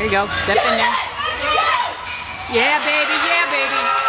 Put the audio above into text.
There you go. Step in there. Yeah, baby. Yeah, baby.